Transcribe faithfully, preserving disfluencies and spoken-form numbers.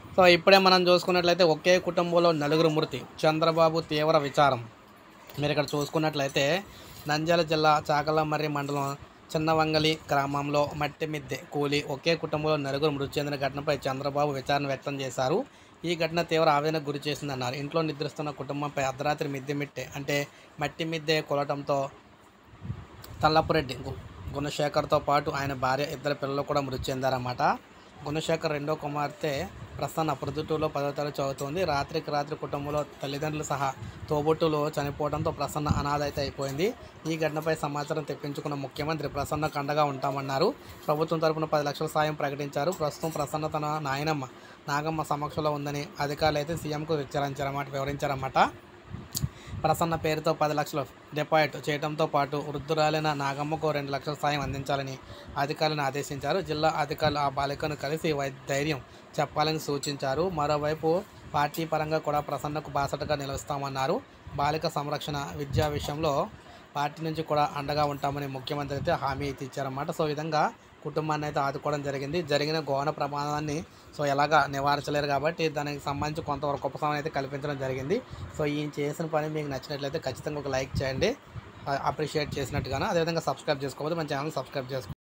So ఇప్పుడే మనం చూసుకున్నట్లయితే ఒకే కుటుంబంలో నలుగురు మృతి, చంద్రబాబు తీవ్ర విచారం. మీరు ఇక్కడ చూసుకున్నట్లయితే నంద్యాల జిల్లా చాకలమర్రి మండలం చిన్నవంగలి గ్రామంలో మట్టి మిద్దె కూలి ఒకే కుటుంబంలో నలుగురు మృతి చెందిన ఘటనపై చంద్రబాబు విచారణ వ్యక్తం చేశారు. ఈ ఘటన తీవ్ర ఆవేదనకు గురి చేసిందన్నారు. ఇంట్లో నిద్రిస్తున్న కుటుంబంపై అర్ధరాత్రి మిద్దె మిట్టె అంటే మట్టి మిద్దె కూలటంతో తల్లపురెడ్డి గు గుణశేఖర్తో పాటు ఆయన భార్య, ఇద్దరు పిల్లలు కూడా మృతి చెందారన్నమాట. గుణశేఖర్ రెండో కుమార్తె ప్రసన్న ప్రొద్దుటూరులో పదో తరగతి చదువుతోంది. రాత్రికి రాత్రి కుటుంబంలో తల్లిదండ్రులు సహా తోబుట్టులు చనిపోవడంతో ప్రసన్న అనాథ అయితే అయిపోయింది. ఈ ఘటనపై సమాచారం తెప్పించుకున్న ముఖ్యమంత్రి ప్రసన్నకు అండగా ఉంటామన్నారు. ప్రభుత్వం తరపున పది లక్షల సాయం ప్రకటించారు. ప్రస్తుతం ప్రసన్న తన నాయనమ్మ నాగమ్మ సమక్షంలో ఉందని అధికారులు అయితే సీఎంకు విచారించారన్నమాట వివరించారన్నమాట. ప్రసన్న పేరుతో పది లక్షలు డిపాజిట్ చేయడంతో పాటు వృద్ధురాలైన నాగమ్మకు రెండు లక్షల సాయం అందించాలని అధికారులను ఆదేశించారు. జిల్లా అధికారులు ఆ బాలికను కలిసి ధైర్యం చెప్పాలని సూచించారు. మరోవైపు పార్టీ పరంగా కూడా ప్రసన్నకు బాసటగా నిలుస్తామన్నారు. బాలిక సంరక్షణ, విద్యా విషయంలో పార్టీ నుంచి కూడా అండగా ఉంటామని ముఖ్యమంత్రి అయితే హామీ అయితే ఇచ్చారన్నమాట. సో ఈ విధంగా కుటుంబాన్ని అయితే ఆదుకోవడం జరిగింది. జరిగిన ఘోర ప్రమాదాన్ని సో ఎలాగా నివారించలేరు కాబట్టి దానికి సంబంధించి కొంతవరకు ఉపశమనం అయితే కల్పించడం జరిగింది. సో ఈయన చేసిన పని మీకు నచ్చినట్లయితే ఖచ్చితంగా ఒక లైక్ చేయండి, అప్రిషియేట్ చేసినట్టుగాను. అదేవిధంగా సబ్స్క్రైబ్ చేసుకోకపోతే మన ఛానల్ సబ్స్క్రైబ్ చేసుకోండి.